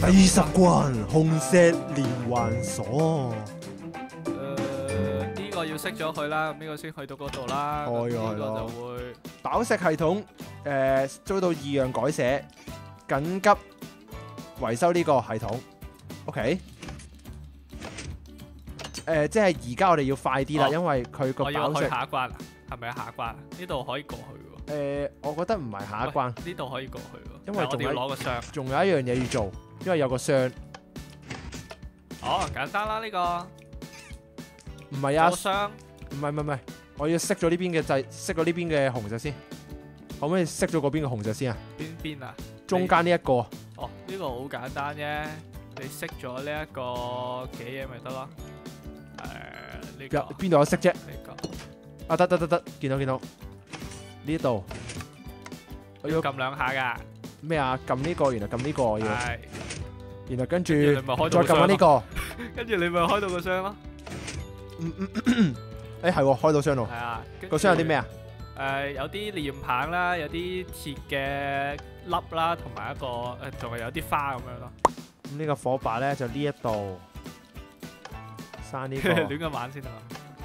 第十關紅石連環鎖。 呢個要熄咗佢啦，咁呢個先去到嗰度啦。 係呢個咯就會寶石系統遭到異樣改寫，緊急維修呢個系統。OK。即係而家我哋要快啲啦，因為佢個我要去寶石下一關啦，係咪下一關啊？呢度可以過去喎。 我覺得唔係下一關， 呢度可以過去喎， 因為但係我哋要攞個箱。 仲有一樣嘢要做，因為有個箱。 哦，簡單啦呢個。 唔係啊個，箱唔係，我要熄咗呢邊嘅掣，熄咗呢邊嘅紅石先。可唔可以熄咗嗰邊嘅紅石先啊？ 邊啊？ 中間呢一個。 哦，呢個好簡單啫，你熄咗呢一個幾嘢咪得咯。呢個邊度有熄啫？ 呢個啊得，見到呢度。我要要撳兩下㗎。 咩啊？撳呢個，原來撳呢個要， 係。 然後跟住跟住你咪開再撳到個箱咯。 翻呢個。 跟住你咪開到個箱咯。 係喎，開到箱咯。 係啊。 個箱有啲咩啊？ 有啲鏈棒啦，有啲鐵嘅粒啦，同埋一個仲係有啲花咁樣咯。 咁呢個火把咧就呢一度閂呢個。 亂咁玩先啊！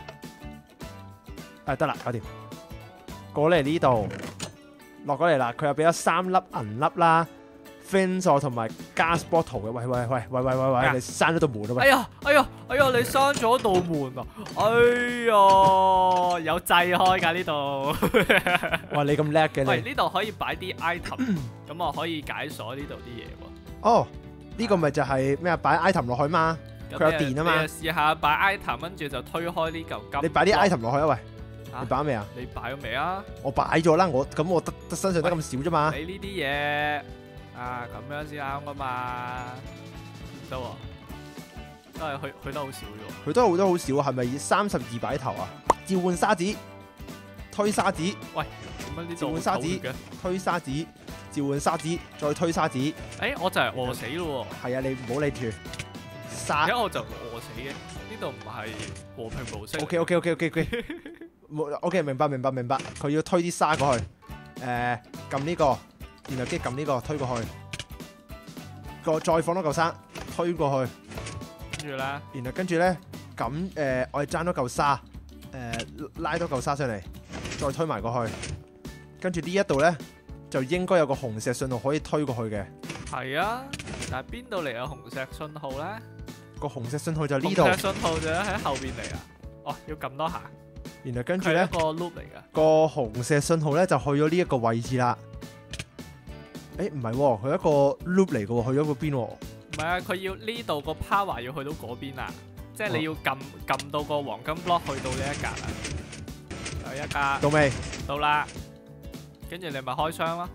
得啦，搞掂。過嚟呢度，落過嚟啦。佢又俾咗3粒銀粒啦 ，fin 座同埋 gas bottle 嘅。喂，你閂咗道門啊喂！ 哎呀！你閂咗道門啊！哎呀，有掣開㗎呢度。 哇，你咁叻嘅喂， 你。 呢度可以擺啲 item，咁我可以解鎖呢度啲嘢喎。 哦，呢個咪就係咩啊？擺 item 落去嘛，佢有電啊嘛。 你試下擺 item，跟住就推開呢嚿金。 你擺啲 item 落去啊喂！ 啊你擺咗未啊？ 你擺咗未啊？ 我擺咗啦，我得身上得咁少啫嘛。 你呢啲嘢啊，咁樣先啱噶嘛？唔得喎，都係去得好少啫喎。 佢都好多好少，係咪32擺頭啊？召喚沙子，推沙子， 喂，點解呢度召喚沙子嘅？ 推沙子，召喚沙子，再推沙子。 我就係餓死咯係啊，你唔好理住。 喎， 沙而家我就餓死嘅。呢度唔係和平模式。 OK，冇 OK，明白。佢要推啲沙過去，撳呢個，然後跟住撳呢個推過去，再放多嚿沙推過去， 跟住咧， 然後跟住咧咁我哋爭多嚿沙，拉多嚿沙上嚟，再推埋過去，跟住呢一度咧就應該有個紅石信號可以推過去嘅。 係啊，但係邊度嚟有紅石信號咧？ 個紅石信號就呢度， 紅石信號就喺後邊嚟啊！哦，要撳多下。 然後跟住咧係一個 loop 嚟㗎。 個紅石信號咧就去咗呢一個位置啦。唔係喎，佢一個 loop 嚟嘅喎，去咗個邊喎？ 唔係啊，佢要呢度個 power 要去到嗰邊啊，即係你要撳到個黃金 block 去到呢一格啊。有一格到未到啦，跟住你咪開箱咯。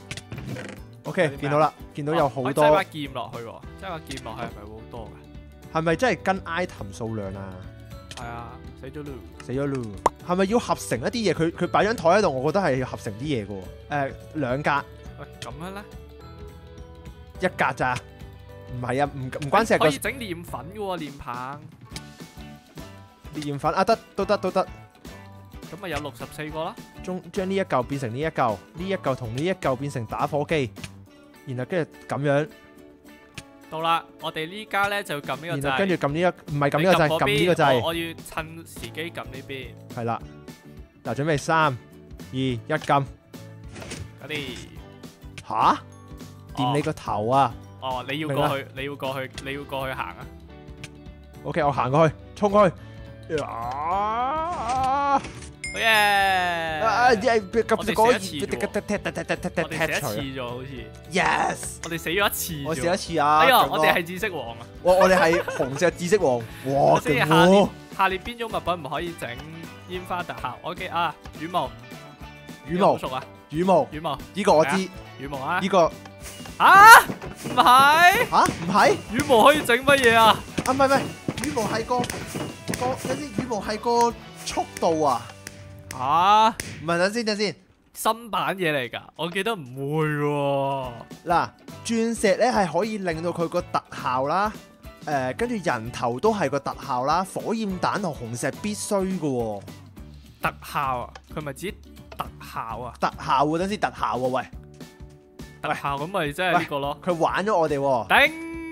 ？OK，見到啦，見到有好可以多， 擠把劍落去喎，擠把劍落去係咪會好多㗎？ 係咪真係跟 item 數量啊？ 係啊，死咗咯。 死咗咯！係咪要合成一啲嘢？佢擺張台喺度，我覺得係要合成啲嘢嘅喎。兩格， 喂，咁樣咧？ 一格咋？唔係啊，唔關石個可以整澱粉嘅喎，澱棒。 澱粉啊，得都得。 咁咪有64個啦。 將呢一嚿變成呢一嚿，呢一嚿同呢一嚿變成打火機，然後跟住咁樣， 到啦，我哋呢家咧就撳呢個掣。 然後跟住撳呢一，唔係撳呢個掣，撳呢個掣， 我要趁時機撳呢邊。 係啦。嗱，準備3、2、1，撳。 嗰啲。 吓？掂你個頭啊哦，你要過去，你要過去行啊！ ！OK，我行過去，衝過去。啊！ 好嘢！ 咁我哋死一次啫喎我哋死一除次咗，好似。 Yes， 我哋死咗一次啫喎。 我試一次啊！ 哎呀， 強哥我哋係知識王啊！ 我哋係紅石知識王，哇！ 即係勁喎下列邊種物品唔可以整煙花特效？我記啊，羽毛。 羽毛好，熟啊！ 羽毛， 羽毛， 呢個我知， 羽毛啊！ 呢個啊，唔係， 吓唔係？ 羽毛可以整乜嘢啊？ 啊唔係，羽毛係個有啲羽毛係個速度啊！ 啊， 唔係，等先。 新版嘢嚟㗎，我記得唔會喎。 嗱，鑽石咧係可以令到佢個特效啦，跟住人頭都係個特效啦，火焰彈同紅石必須嘅喎。 特效啊，佢咪指特效啊？ 特效喎，等先特效喎，喂， 特效咁咪即係呢個咯。 佢玩咗我哋喎。 頂！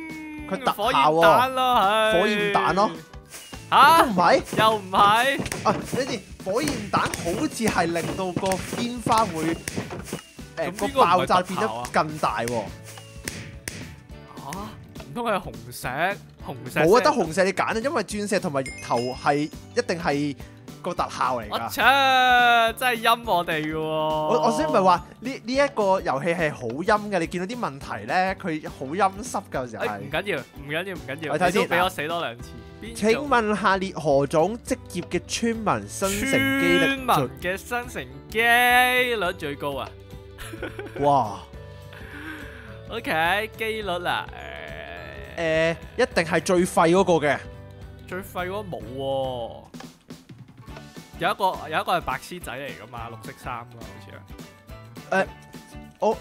佢特火焰效喎彈咯，係火焰彈咯， 嚇都唔係又唔係啊！你哋火焰彈好似係令到個煙花會個咁邊個唔係爆炸變得特效啊更大喎。 嚇？唔通係紅石？紅石冇啊，得紅石你揀啊，因為鑽石同埋頭係一定係個特效嚟我㗎。 切，真係陰我哋嘅喎！ 我先唔係話呢一個遊戲係好陰嘅，你見到啲問題咧，佢好陰濕㗎有時誒唔係。 緊要，唔緊要，唔緊要， 我睇先你都俾我死多兩次。邊請種問下列何種職業嘅村民生成機率村民嘅生成機率最高啊最？哇！ ？OK，機率啊， 一定係最廢嗰個嘅。 最廢嗰個冇喎。有一個係白痴仔嚟噶嘛，綠色衫咯，好似啊。 我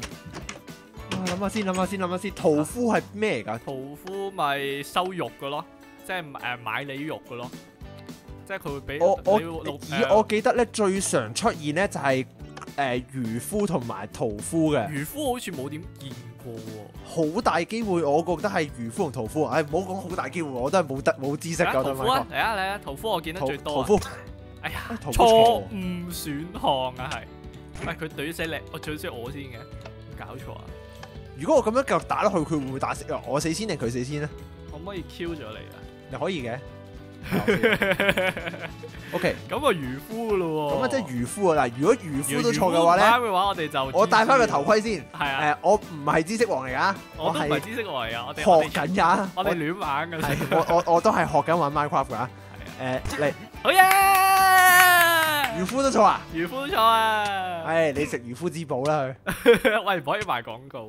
諗下先，屠夫係咩嚟㗎？ 屠夫咪收肉嘅咯，即係買你肉嘅咯，即係佢會俾我記得咧最常出現咧就係漁夫同埋屠夫嘅， 漁夫好似冇點見過喎。 好大機會我覺得係漁夫同屠夫。唔好講好大機會，我都係冇知識㗎。 屠夫啊，嚟啊！屠夫我見得最多。 屠夫， 哎呀， 屠夫錯誤選項啊，係。喂，佢懟死你，我懟死我先嘅，搞錯啊！ 如果我咁樣繼續打落去，佢會唔會打死我死先定佢死先咧？ 可唔可以 Q 咗你啊？ 你可以嘅。OK， 咁啊漁夫咯喎。 咁啊即係漁夫啊嗱，如果漁夫都錯嘅話咧， 嘅話我哋就我戴翻個頭盔先。 係啊， 我唔係知識王嚟㗎， 我都唔係係知識王嚟㗎，我哋學緊㗎。 我哋亂玩㗎啫。 係我都係學緊玩 Minecraft 㗎。嚟好嘢！ 漁夫都錯啊！ 漁夫錯啊！ 你食漁夫之寶啦佢。 喂，唔可以賣廣告。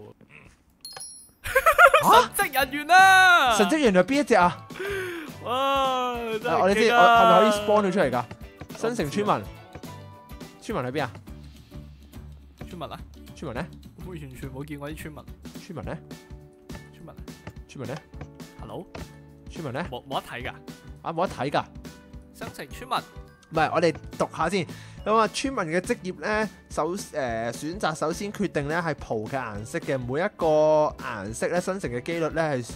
嚇！ 神職人員啊！ 神職人員係邊一隻啊？ 哇！真係我哋知， 勁我係咪啊可以 spawn 到出嚟㗎？新城村民，村民喺邊啊？ 村民啊？ 村民咧？ 我完全冇見過啲村民。 村民咧？ 村民村民咧？ ，Hello， 村民咧？ 冇得睇㗎。 冇得睇㗎。 生成村民。 唔係，我哋讀下先。咁啊，村民嘅職業咧，選擇首先決定咧係袍嘅顏色嘅，每一個顏色咧生成嘅機率咧係。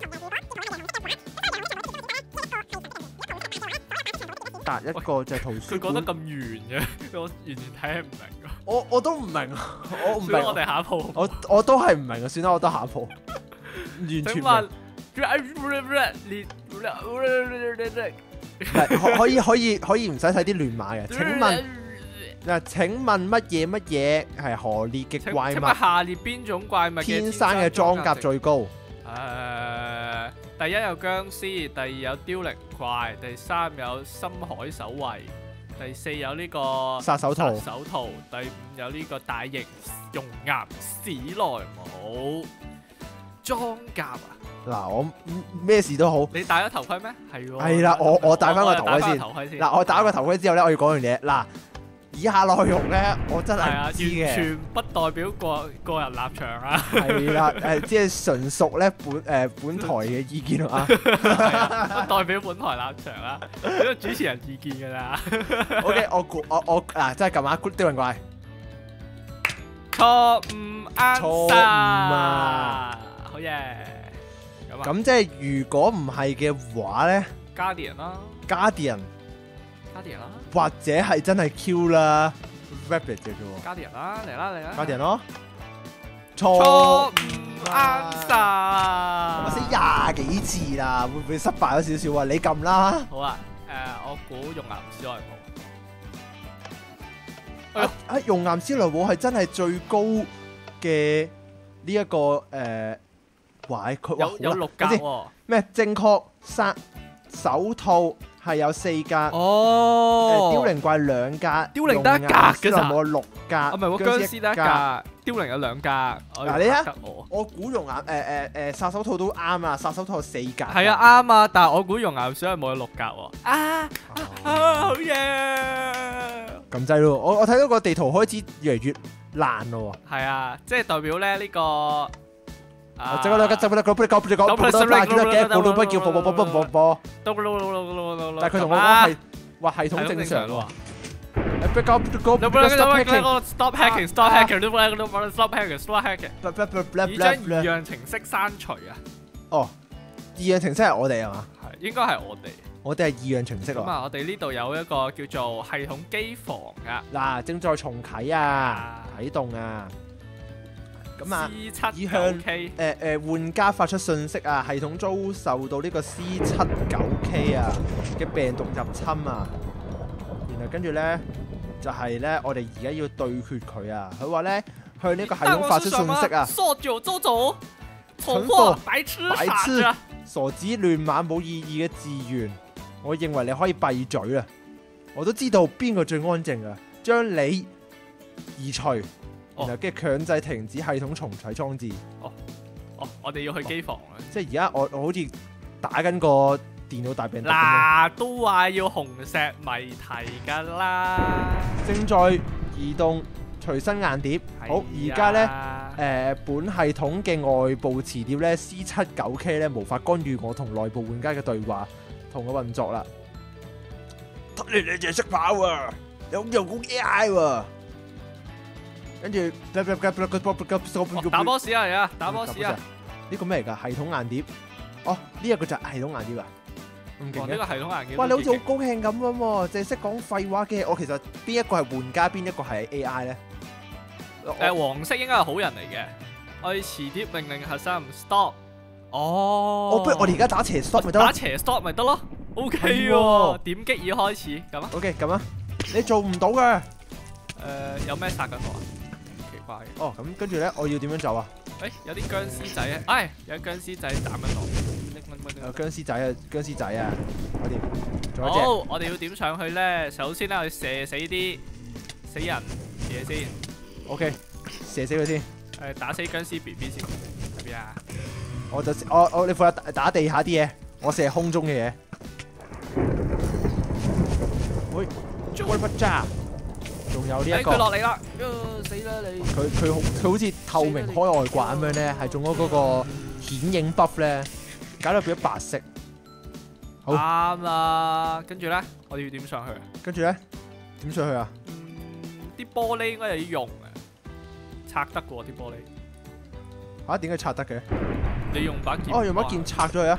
答一個就係圖書佢講得館。 咁圓嘅，我完全睇唔明㗎。 我都唔明，我唔明。 所以我哋下一鋪。 我都係唔明啊！算啦，我得下一鋪。完全請唔問明。可以唔使睇啲亂碼嘅。請問乜嘢係何列嘅怪請問物？ 下列邊種怪物嘅天生嘅裝甲最高。 第一有僵屍，第二有凋零怪，第三有深海守衛，第四有呢個殺手圖第五有呢個大型熔岩史萊姆裝甲啊！ 嗱，我咩事都好。 你戴咗頭盔咩？係喎。 係啦，我戴翻個頭盔先。 先。 嗱，我戴個頭盔之後咧，我要講樣嘢。嗱，以下內容咧，我真係係啊， 唔知嘅。 完全不代表個人立場啊。 係啦，即係純屬咧本台嘅意見啊。 不代表本台立場啊，呢個主持人意見㗎啦。 OK，我嗱，真係撳下 good 啲運怪。 錯誤啱錯誤晒啊！ 好嘢。咁啊咁即係如果唔係嘅話咧 ，Guardian 啦 ，Guardian 啦或者係真係 Q 啦 ，Rabbit 嘅啫喎。 ，Guardian 啦，嚟啦。 Guardian 咯， 錯誤啱我死晒。 廿幾次啦，會唔會失敗咗少少啊？你撳啦。 好啊，我估熔岩史萊姆。 熔岩史萊姆係真係最高嘅呢一個佢有6格喎。 咩？正確手套係有4格， 哦。 凋零怪2格， 凋零得一格嘅咋冇6格， 唔係喎，僵屍得一格，凋零有2格。 嗱你睇得我。 我估熔岩殺手套都啱啊！殺手套有4格。 係啊，啱啊，但係我估熔岩史萊姆有6格喎。好嘢！ 咁滯咯，我睇到個地圖開始越嚟越爛咯喎。 係啊，即係代表咧呢個。 但係佢同我講係話系統正常喎。 Stop hacking！以將異樣程式刪除啊！ 哦， 樣程式係我哋係嘛？ 係應該係我哋。 我哋係異樣程式喎。 咁啊，我哋呢度有一個叫做系統機房噶。 嗱，正在重啟啊，啟動啊。咁啊，以向 C79K 玩家發出訊息啊，系統遭受到呢個 C79K 啊嘅病毒入侵啊。然後跟住咧就係咧，我哋而家要對決佢啊。佢話咧向呢個系統發出訊息啊。 說走就走，蠢貨，白痴，傻子， 傻子亂碼冇意義嘅字源。我認為你可以閉嘴啊！我都知道邊個最安靜啊，將你移除，然後跟住強制停止系統重啟裝置。 我哋要去機房啦。 即係而家我好似打緊個電腦大病毒咁樣。 嗱，都話要紅石謎題㗎啦。 正在移動隨身硬碟。好，而家咧本系統嘅外部磁碟咧 C79K 咧無法干預我同內部玩家嘅對話。同我運作啦，你淨係識跑喎，有用好 AI 喎，跟住打 boss 啊，嚟啊，打 boss 啊！ 呢個咩嚟㗎？系統硬碟？哦，呢一個就係系統硬碟啊！咁勁嘅， 呢個系統硬碟。 哇！你好似好高興咁喎，淨係識講廢話嘅。我其實邊一個係玩家，邊一個係 AI 咧？ 黃色應該係好人嚟嘅。我哋磁碟命令核心 stop。哦， 不如我哋而家打斜 stop 咪得咯？ 打斜 stop 咪得咯？OK 喎，點擊已開始，咁啊 ？OK，咁啊，你做唔到嘅。 有咩殺緊我啊？奇怪嘅。 哦，咁跟住咧，我要點樣走啊？ 有啲僵屍仔啊！有僵屍仔斬緊我。 有僵屍仔啊！僵屍仔啊！我哋仲有一隻。 好，我哋要點上去咧？首先咧，我要射死啲死人嘢先。 OK，射死佢先。 打死僵屍 BB 先。喺邊啊？ 我你負責打地下啲嘢，我射空中嘅嘢。喂，威不揸，仲有呢一個。 佢落嚟啦！死啦你！ 佢好似透明開外掛咁樣咧，係中咗嗰個顯影 buff 咧，搞到變咗白色。好啱啦，跟住咧，我哋要點上去啊？ 跟住咧，點上去啊？ 啲玻璃應該有啲用嘅，拆得嘅喎啲玻璃。 嚇？點解拆得嘅？ 你用把劍。 用把劍拆咗佢啊！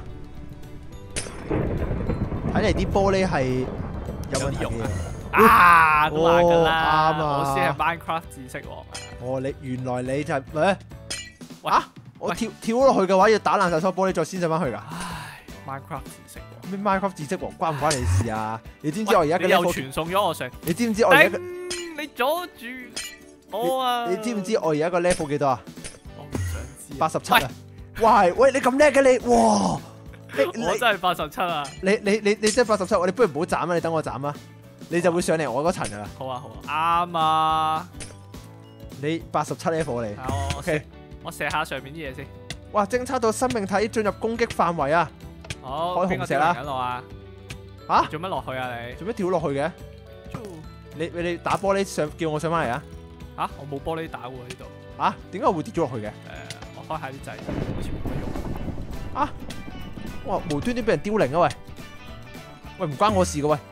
睇嚟啲玻璃係有問題嘅。 都話㗎啦， 啱啊！ 我先係 Minecraft 知識王啊！ 原來你就係咩？我跳咗落去嘅話，要打爛晒所有玻璃再先上翻去㗎。 唉 ，Minecraft 知識王。 咩 Minecraft 知識王關唔關你事啊？你知唔知我而家嘅 level？ 又傳送咗我上。 你知唔知我而家？ 你阻住我啊！ 你知唔知我而家個 level 幾多啊？ 我唔想知。 87啊！喂，你咁叻嘅你，哇！ 我真係87啊！ 你真係87，我哋不如唔好斬啊！你等我斬啊！你就會上嚟我嗰層噶啦。 好啊，啱啊！ 你87 level 嚟。OK， 我射下上面啲嘢先。 哇！偵測到生命體進入攻擊範圍啊！ 好， 開紅石啦。 嚇？做乜落去啊你？ 做咩跳落去嘅？你打玻璃上，叫我上翻嚟啊！ 嚇？我冇玻璃打喎呢度。 嚇？點解會跌咗落去嘅？ 我開下啲掣，好似冇乜用。 啊！哇！無端端俾人凋零啊喂！喂，唔關我事嘅喂。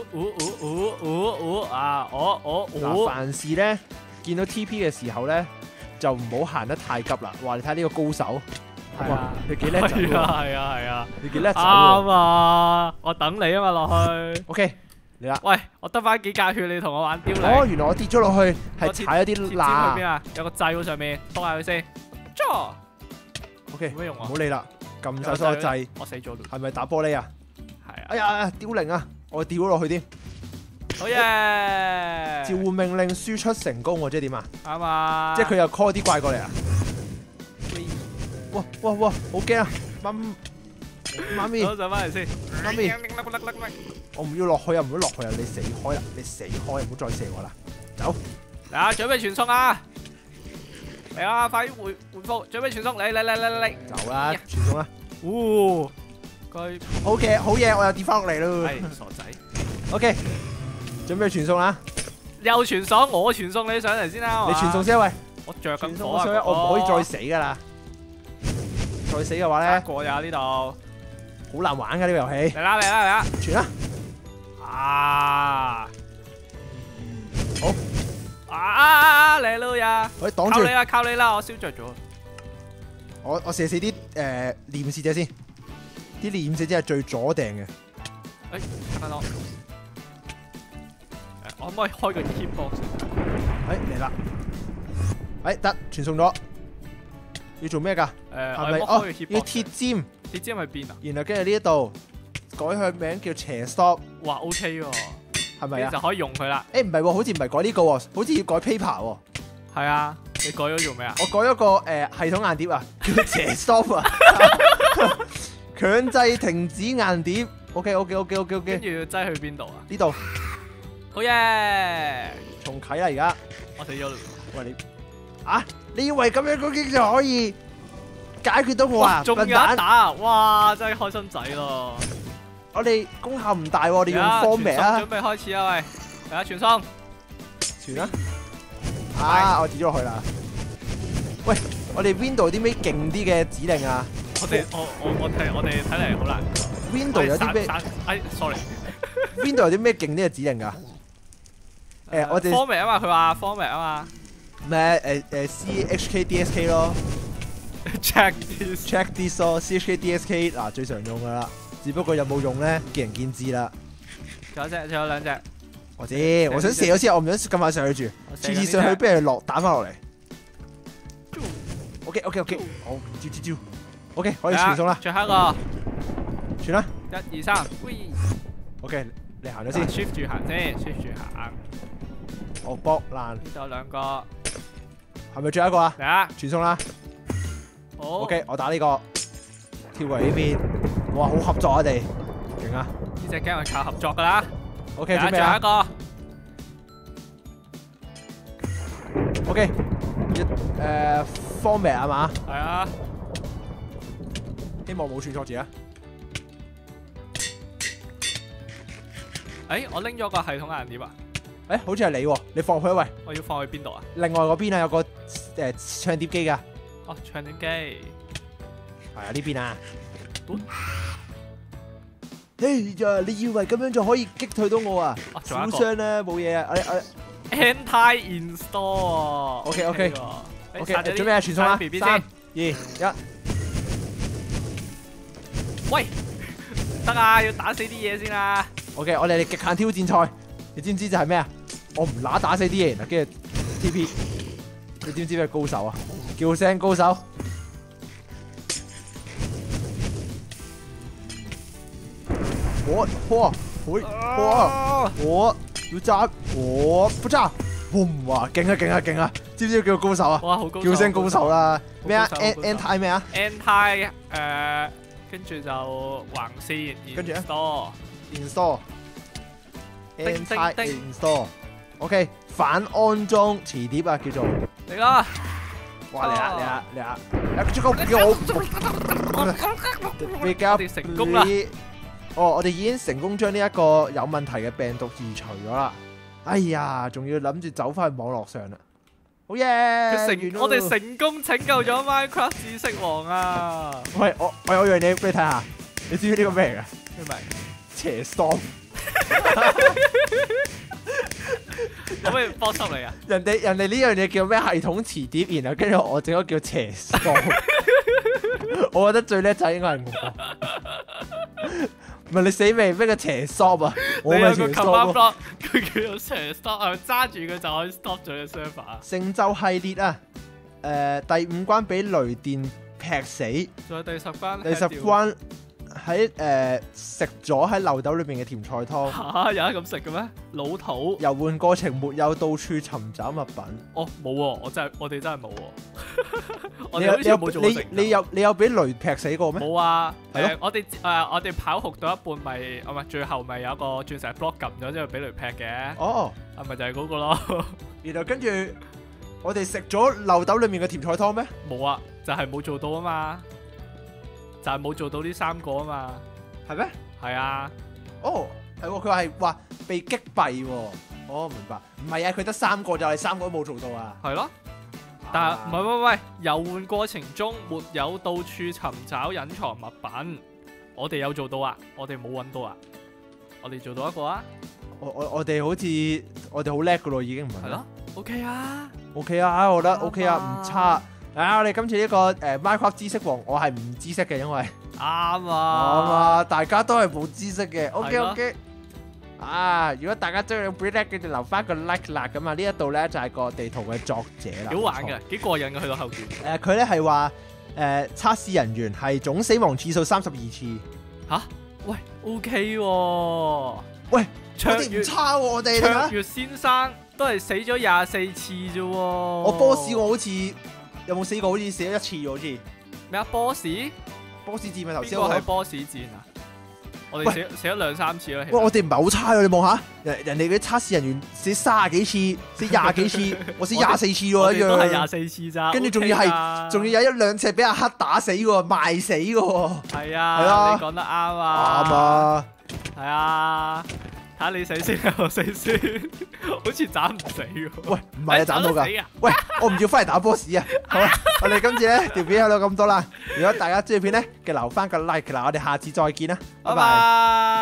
凡事咧見到 TP 嘅時候咧，就唔好行得太急啦。哇！你睇呢個高手，哇！你幾叻仔喎！ 係啊！ 你幾叻仔喎！ 啱啊！我等你啊嘛落去。 OK，嚟啦！ 喂，我得翻幾格血，你同我玩凋零。 哦，原來我跌咗落去係踩咗啲去罅。 邊啊？有個掣喎上面，篤下佢先。 OK， 冇乜用啊！ 唔好理啦，撳晒所有掣。 我死咗。 係咪打玻璃啊？ 係啊！ 哎呀，凋零啊！我掉咗落去添。 好嘢！ 召喚命令輸出成功喎，即係點啊？ 啱啊！ 即係佢又 call 啲怪過嚟啊！哇！好驚啊！媽咪， 我上翻嚟先。 媽咪，我唔要落去啊！唔好落去啊！你死開啦！你死開！唔好再射我啦！走！ 嚟啊！準備傳送啊！嚟啊！快啲回復！準備傳送！嚟！ 走啦！傳送啦！ 佢好嘅，好嘢！我又跌翻落嚟咯！ 係傻仔。 OK，準備傳送啦！ 又傳送，我傳送你上嚟先啦！ 你傳送先喂！ 我着緊火啊！我唔可以再死噶啦！再死嘅話咧， 過呀呢度， 好難玩噶呢個遊戲。 嚟啦！ 傳啦！好嚟咯呀！ 喂，擋住！ 靠你啦！我燒着咗。 我射死啲念使者先。 啲臉死真係最左定嘅。 等我。我可唔可以開個 keybox？ 嚟啦！得傳送咗。要做咩㗎？係咪我開個 keybox？ 要鐵尖， 鐵尖喺邊啊？ 然後跟住呢一度改佢名叫斜 stop， 哇 OK 喎， 係咪啊？ 就可以用佢啦。 唔係喎，好似唔係改呢個喎，好似要改 paper 喎。 係啊，你改咗做咩啊？ 我改咗個系統硬碟啊，叫斜 stop 啊，強制停止硬碟。OK。 跟住要擠去邊度啊？ 呢度好嘢！ 重啟啦而家。 我死咗啦！ 喂你以為咁樣攻擊就可以解決到我啊？ 仲有一打啊！哇，真係開心仔咯！ 我哋功效唔大喎，我哋用 format 啊。 準備開始啊！喂，嚟啊！傳送， 傳啦！我指咗佢啦。喂，我哋 Window 有啲咩勁啲嘅指令啊？ 我哋睇嚟好難。 Window 有啲咩？sorry。Window 有啲咩勁啲嘅指令㗎？我哋 format 啊嘛，佢話 format 啊嘛。 咩CHKDSK 咯 check this 咯 CHKDSK 嗱最常用噶啦，只不過有冇用咧見仁見智啦。 仲有兩隻， 我知，我想射咗先，我唔想咁快上去住，次次上去不如打翻落嚟。OK，好，招，OK 可以傳送啦， 最後一個， 傳啦 ，1、2、3 ，OK 你行咗先 ，shift 住行先，shift 住行。 我搏爛， 呢度有兩個， 係咪最後一個啊？ 嚟啊！ 傳送啦。 好 OK，我打呢個，跳過嚟呢邊。哇，好合作啊，我哋勁啊！ 呢隻 game 係靠合作噶啦。 OK，準備最後一個。 OK，format 係嘛？ 係啊。 希望冇串錯字啊！ 我拎咗個系統硬碟啊！ 好似係你喎，你放入去喂。 我要放去邊度啊？ 另外嗰邊啊，有個唱碟機㗎。 哦，唱碟機。 係啊，呢邊啊。你以為咁樣就可以擊退到我啊？小傷咧，冇嘢啊。 Anti install。 OK，準備傳送啦。3、2、1。 喂，得啊，要打死啲嘢先啦。 OK，我哋極限挑戰賽，你知唔知就係咩啊？我唔揦打死啲嘢，跟住 TP， 你知唔知咩高手啊？叫聲高手。我要炸，我不炸，哇！勁啊！知唔知叫高手啊？ 哇，好高！ 叫聲高手啦。咩啊 ？Anti 咩啊 ？Anti 跟住就橫線， 跟住 install。 Anti install。OK， 反安裝磁碟啊，叫做。 嚟啦！ 哇！嚟啊！出個叫我。我哋成功啦！ 我哋已經成功將呢一個有問題嘅病毒移除咗啦。哎呀，仲要諗住走翻去網絡上啦。好嘢！ 我哋成功拯救咗 Minecraft 知識王啊！ 喂，我有樣嘢俾你睇下，你知唔知呢個咩嚟㗎？ 咩名？ 斜 stop。 可唔可以幫手嚟啊？ 人哋呢樣嘢叫咩系統磁碟，然後跟住我整咗叫斜 stop。我覺得最叻仔應該係我。唔係你死未？咩叫斜 stop 啊？我咪斜 stop 咯。 佢叫做斜 stop，係揸住佢就可以 stop 咗個 server 啊！ 成就系列啊！第5關俾雷電劈死， 仲有第10關。 第10關喺食咗喺漏斗裏邊嘅甜菜湯。 嚇，有得咁食嘅咩？老土。 遊玩過程沒有到處尋找物品。 哦，冇喎，我哋真係冇喎。我哋好似冇做過成就。 你有俾雷劈死過咩？ 冇啊。 係咯。 我哋跑酷到一半咪，唔係最後咪有個鑽石 block 撳咗之後俾雷劈嘅。 哦。 係咪就係嗰個咯？ 然後跟住我哋食咗漏斗裏面嘅甜菜湯咩？ 冇啊，就係冇做到啊嘛。就係冇做到呢3個啊嘛， 係咩？ 係啊。 哦，係喎，佢話被擊斃喎。哦，明白。唔係啊，佢得3個就係3個都冇做到啊。 係咯。但係唔係，遊玩過程中沒有到處尋找隱藏物品，我哋有做到啊，我哋冇揾到啊，我哋做到一個啊。 我哋好似我哋好叻噶咯，已經唔係。 係咯。OK 啊。 OK 啊，我覺得 OK 啊，唔差。 我哋今次呢個Minecraft 知識王，我係唔知識嘅，因為啱啊， 大家都係冇知識嘅。OK 係咯 OK。如果大家中意個表咧，記住留翻個 like 啦。咁啊，呢一度咧就係個地圖嘅作者啦。 幾好玩嘅，幾過癮嘅，去到後段。 佢咧係話測試人員係總死亡次數32次。 吓？喂，OK 喎。 喂， 卓我哋唔越差喎，我哋卓越先生都係死咗24次啫喎。 我 boss 我好似有冇死過？好似死咗1次喎，好似。 咩啊？boss？ boss 戰咪頭先邊個係我。 boss 戰啊？我哋死咗2-3次啦。其實喂，我哋唔係好差喎，你望下，人哋嗰啲測試人員死30幾次，死20幾次，我死24次喎一我哋都係樣。 24次咋。 跟住仲要 OK 係㗎仲要有1-2隻俾阿黑打死嘅喎，賣死嘅喎。 係係啊你講得啱啱啊。 啊！ 係啊，睇下你死先，我死先，好似斬唔死喎。 喂，唔係啊，斬到㗎。 斬得死啊！ 喂，我唔要翻嚟打 boss 啊！好啦，我哋今次咧條片喺度咁多啦。如果大家中意片咧，記得留翻個 like 啦。我哋下次再見啦，拜拜拜。 拜。